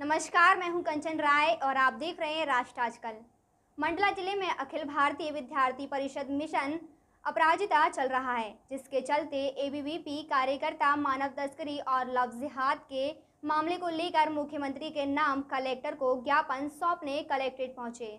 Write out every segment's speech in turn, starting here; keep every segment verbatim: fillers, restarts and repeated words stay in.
नमस्कार, मैं हूं कंचन राय और आप देख रहे हैं राष्ट्र आजकल। मंडला जिले में अखिल भारतीय विद्यार्थी परिषद मिशन अपराजिता चल रहा है, जिसके चलते ए बी वी पी कार्यकर्ता मानव तस्करी और लव जिहाद के मामले को लेकर मुख्यमंत्री के नाम कलेक्टर को ज्ञापन सौंपने कलेक्ट्रेट पहुंचे।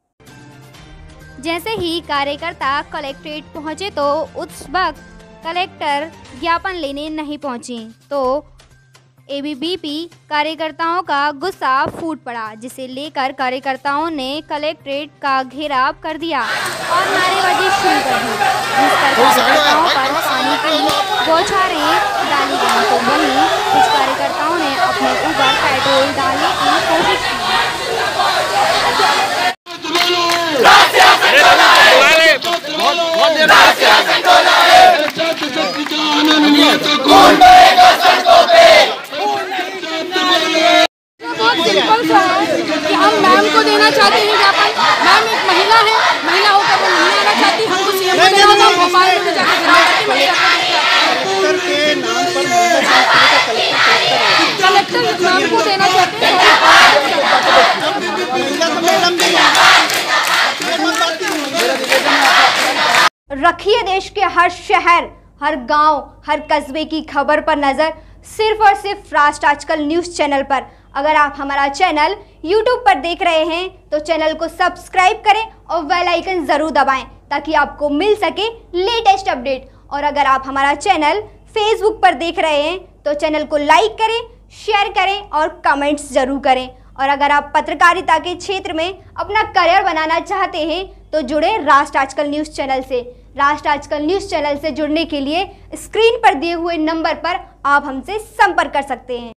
जैसे ही कार्यकर्ता कलेक्ट्रेट पहुंचे तो उस वक्त कलेक्टर ज्ञापन लेने नहीं पहुंची तो ए बी वी पी कार्यकर्ताओं का गुस्सा फूट पड़ा, जिसे लेकर कार्यकर्ताओं ने कलेक्ट्रेट का घेराव कर दिया और नारेबाजी शुरू कर दी, जिस पर कार्यकर्ताओं पर पानी की बौछारें डाली गई तो वहीं कुछ कार्यकर्ताओं ने अपने ऊपर पेट्रोल डालने की कोशिश की। कि हम मैम को देना चाहते हैं ज्ञापन। मैम एक महिला है, महिला होकर वो नहीं आना चाहती, हमको सी एम को देना होता, भोपाल में जाकर कलेक्टर नाम को देना चाहते हैं। रखिए देश के हर शहर, हर गांव, हर कस्बे की खबर पर नजर, सिर्फ और सिर्फ राष्ट्र आजकल न्यूज़ चैनल पर। अगर आप हमारा चैनल यूट्यूब पर देख रहे हैं तो चैनल को सब्सक्राइब करें और बेल आइकन ज़रूर दबाएं ताकि आपको मिल सके लेटेस्ट अपडेट। और अगर आप हमारा चैनल फेसबुक पर देख रहे हैं तो चैनल को लाइक करें, शेयर करें और कमेंट्स ज़रूर करें। और अगर आप पत्रकारिता के क्षेत्र में अपना करियर बनाना चाहते हैं तो जुड़े राष्ट्र आजकल न्यूज़ चैनल से। राष्ट्र आजकल न्यूज़ चैनल से जुड़ने के लिए स्क्रीन पर दिए हुए नंबर पर आप हमसे संपर्क कर सकते हैं।